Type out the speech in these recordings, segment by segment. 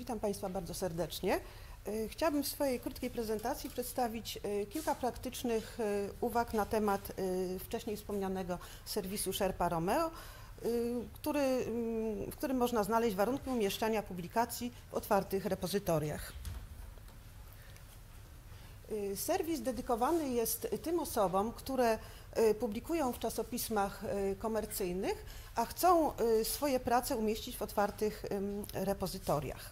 Witam Państwa bardzo serdecznie. Chciałabym w swojej krótkiej prezentacji przedstawić kilka praktycznych uwag na temat wcześniej wspomnianego serwisu Sherpa Romeo, w którym można znaleźć warunki umieszczania publikacji w otwartych repozytoriach. Serwis dedykowany jest tym osobom, które publikują w czasopismach komercyjnych, a chcą swoje prace umieścić w otwartych repozytoriach.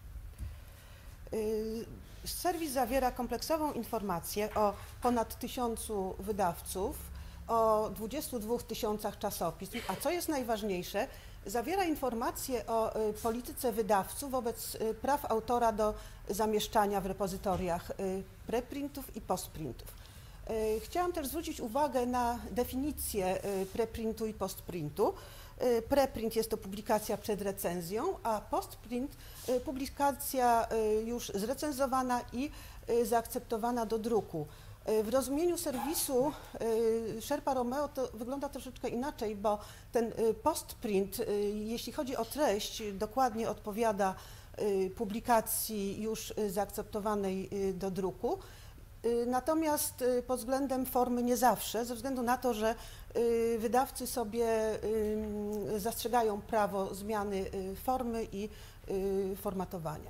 Serwis zawiera kompleksową informację o ponad 1000 wydawców, o 22 000 czasopism, a co jest najważniejsze, zawiera informacje o polityce wydawców wobec praw autora do zamieszczania w repozytoriach preprintów i postprintów. Chciałam też zwrócić uwagę na definicję preprintu i postprintu. Preprint jest to publikacja przed recenzją, a postprint publikacja już zrecenzowana i zaakceptowana do druku. W rozumieniu serwisu Sherpa Romeo to wygląda troszeczkę inaczej, bo ten postprint, jeśli chodzi o treść, dokładnie odpowiada publikacji już zaakceptowanej do druku. Natomiast pod względem formy nie zawsze, ze względu na to, że wydawcy sobie zastrzegają prawo zmiany formy i formatowania.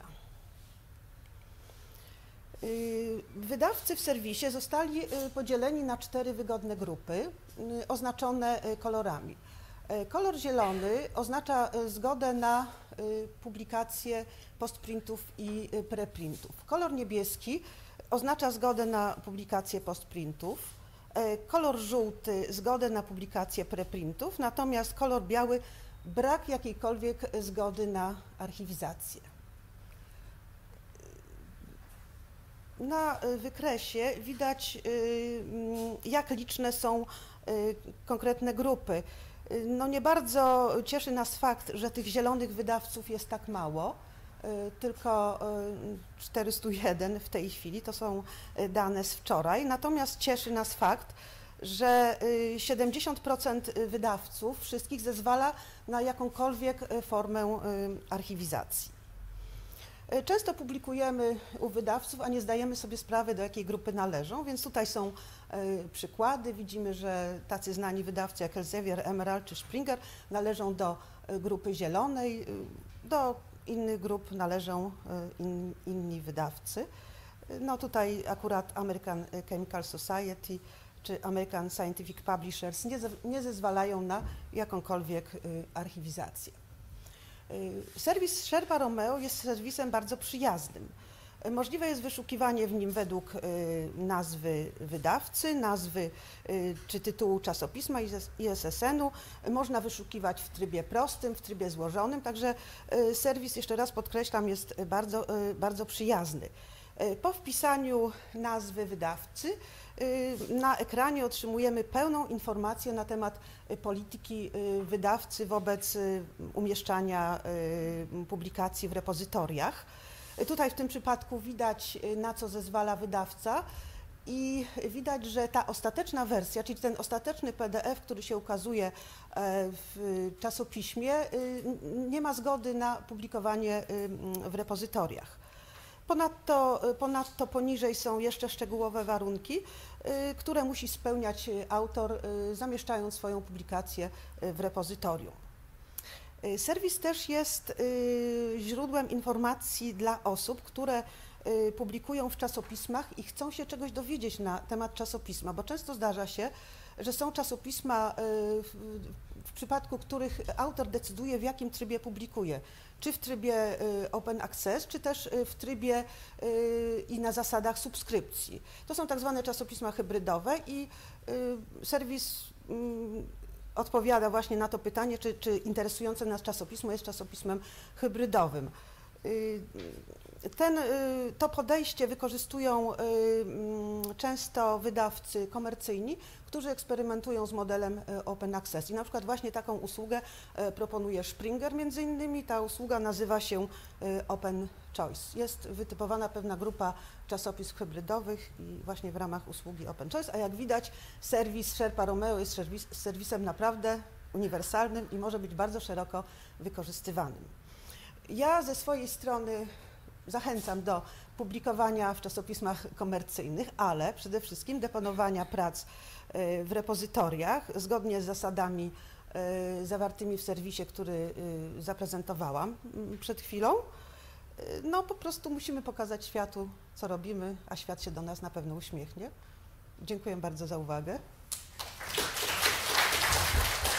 Wydawcy w serwisie zostali podzieleni na 4 wygodne grupy, oznaczone kolorami. Kolor zielony oznacza zgodę na publikację postprintów i preprintów. Kolor niebieski oznacza zgodę na publikację postprintów. Kolor żółty zgodę na publikację preprintów, natomiast kolor biały brak jakiejkolwiek zgody na archiwizację. Na wykresie widać, jak liczne są konkretne grupy. No nie bardzo cieszy nas fakt, że tych zielonych wydawców jest tak mało, tylko 401 w tej chwili, to są dane z wczoraj, natomiast cieszy nas fakt, że 70% wydawców wszystkich zezwala na jakąkolwiek formę archiwizacji. Często publikujemy u wydawców, a nie zdajemy sobie sprawy, do jakiej grupy należą, więc tutaj są przykłady. Widzimy, że tacy znani wydawcy jak Elsevier, Emerald czy Springer należą do grupy zielonej, do innych grup należą inni wydawcy. No tutaj akurat American Chemical Society czy American Scientific Publishers nie zezwalają na jakąkolwiek archiwizację. Serwis Sherpa Romeo jest serwisem bardzo przyjaznym. Możliwe jest wyszukiwanie w nim według nazwy wydawcy, nazwy czy tytułu czasopisma i ISSN-u. Można wyszukiwać w trybie prostym, w trybie złożonym, także serwis, jeszcze raz podkreślam, jest bardzo przyjazny. Po wpisaniu nazwy wydawcy na ekranie otrzymujemy pełną informację na temat polityki wydawcy wobec umieszczania publikacji w repozytoriach. Tutaj w tym przypadku widać, na co zezwala wydawca i widać, że ta ostateczna wersja, czyli ten ostateczny PDF, który się ukazuje w czasopiśmie, nie ma zgody na publikowanie w repozytoriach. Ponadto poniżej są jeszcze szczegółowe warunki, które musi spełniać autor, zamieszczając swoją publikację w repozytorium. Serwis też jest źródłem informacji dla osób, które publikują w czasopismach i chcą się czegoś dowiedzieć na temat czasopisma, bo często zdarza się, że są czasopisma, w przypadku których autor decyduje, w jakim trybie publikuje, czy w trybie open access, czy też w trybie i na zasadach subskrypcji. To są tak zwane czasopisma hybrydowe i serwis odpowiada właśnie na to pytanie, czy interesujące nas czasopismo jest czasopismem hybrydowym. To podejście wykorzystują często wydawcy komercyjni, którzy eksperymentują z modelem Open Access. I na przykład właśnie taką usługę proponuje Springer między innymi. Ta usługa nazywa się Open Choice. Jest wytypowana pewna grupa czasopism hybrydowych i właśnie w ramach usługi Open Choice, a jak widać serwis Sherpa Romeo jest serwisem naprawdę uniwersalnym i może być bardzo szeroko wykorzystywanym. Ja ze swojej strony zachęcam do publikowania w czasopismach komercyjnych, ale przede wszystkim deponowania prac w repozytoriach zgodnie z zasadami zawartymi w serwisie, który zaprezentowałam przed chwilą. No po prostu musimy pokazać światu, co robimy, a świat się do nas na pewno uśmiechnie. Dziękuję bardzo za uwagę.